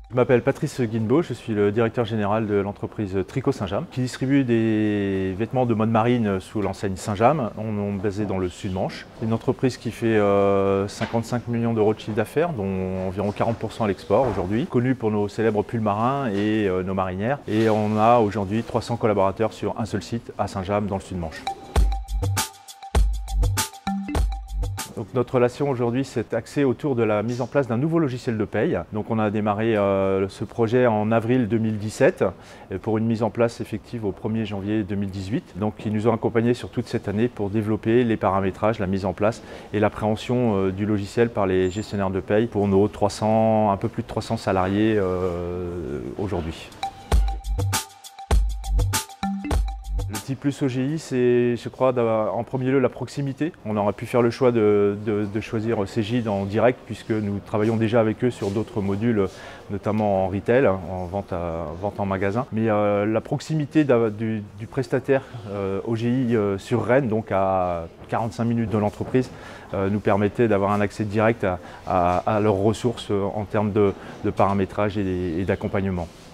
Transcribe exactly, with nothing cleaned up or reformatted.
Je m'appelle Patrice Guinbeau, je suis le directeur général de l'entreprise Tricot Saint-James qui distribue des vêtements de mode marine sous l'enseigne Saint-James. On est basé dans le Sud-Manche. C'est une entreprise qui fait euh, cinquante-cinq millions d'euros de chiffre d'affaires, dont environ quarante pour cent à l'export aujourd'hui. Connue pour nos célèbres pulls marins et euh, nos marinières. Et on a aujourd'hui trois cents collaborateurs sur un seul site à Saint-James dans le Sud-Manche. Donc notre relation aujourd'hui s'est axée autour de la mise en place d'un nouveau logiciel de paye. Donc on a démarré euh, ce projet en avril deux mille dix-sept pour une mise en place effective au premier janvier deux mille dix-huit. Donc ils nous ont accompagnés sur toute cette année pour développer les paramétrages, la mise en place et l'appréhension euh, du logiciel par les gestionnaires de paye pour nos trois cents, un peu plus de trois cents salariés euh, aujourd'hui. Le petit plus O G I, c'est, je crois, en premier lieu la proximité. On aurait pu faire le choix de, de, de choisir Cegid en direct puisque nous travaillons déjà avec eux sur d'autres modules, notamment en retail, en vente, à, vente en magasin. Mais euh, la proximité du, du prestataire euh, O G I euh, sur Rennes, donc à quarante-cinq minutes de l'entreprise, euh, nous permettait d'avoir un accès direct à, à, à leurs ressources en termes de, de paramétrage et d'accompagnement.